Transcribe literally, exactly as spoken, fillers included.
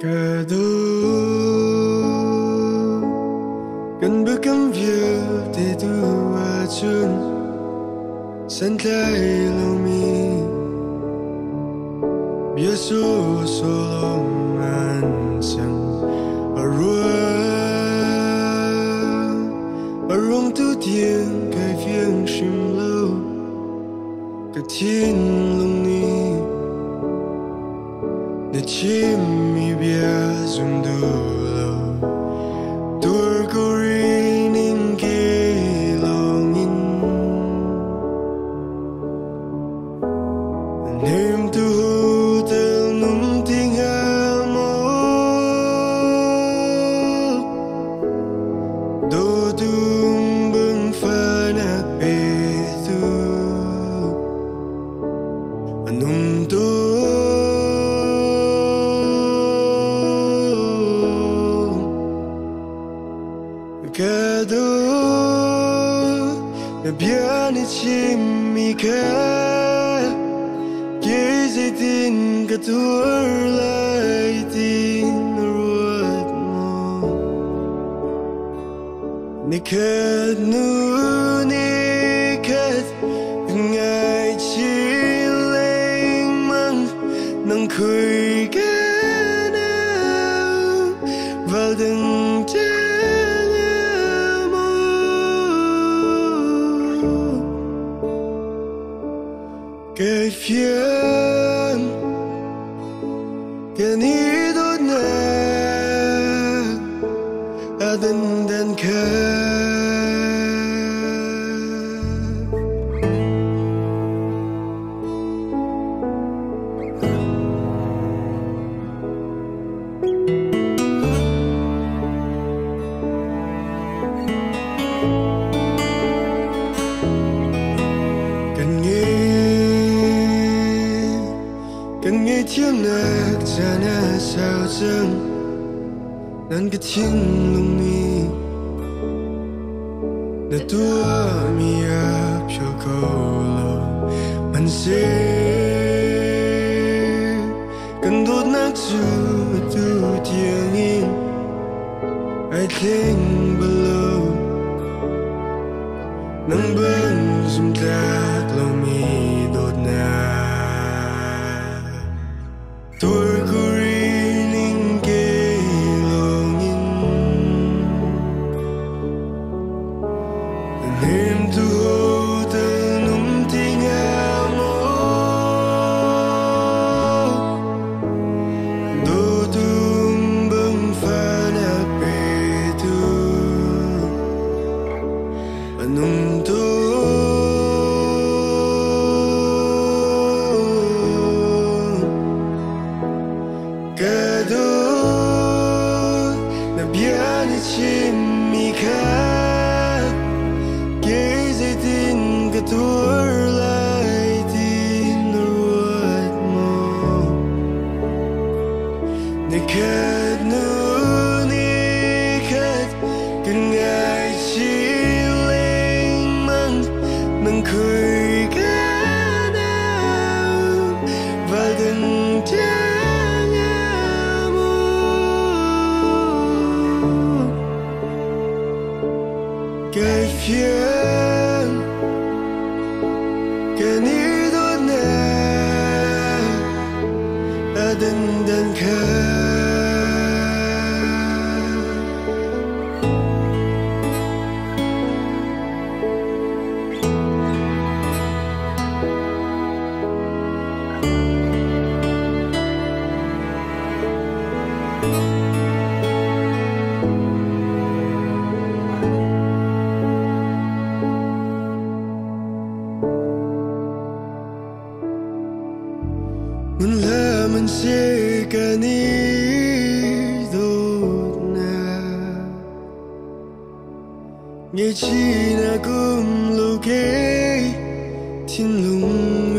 Kado cần bước cắm việc để tu hòa chun sân tay lâu mi bia số số lòng an sang ở ruộng ở ruộng tu tiên cái phiêng sim lâu cái thiên lung ni để chim mi bia zum du lâu tur kuri ning ke longin nem tu tel num ting amo do tum bung fana pe tu anum tu Kado na biani chimi ka Gezi din katur lai din ruat mo Nikat nu nikat Ngai chi leng mang Nang khui ka na Val deng cha cái phiền cái ní đốt nè à đần đần khờ cần nghe tiếng nạc cha na sao chân nan cái thiên lung mi na tua mi ap cho câu lo man se cần đốt nát chu tu tiếng in ai think below nang bang zum tak lo mi đốt nát Tur kuri ning ke longin Nem tu ho te num ting amo Do tum bung fana pe tu Anum tu Kado na biani chimi ka Gezi din katur lai din ruat mo Nikat nu nikat Kengai chi leng mang Nang khui ka na Val deng cha cái phiền cái ní đốt nè à đần đần khờ Mun la man se ka ni đốt na Nghe chi na kum lo ke thiên lung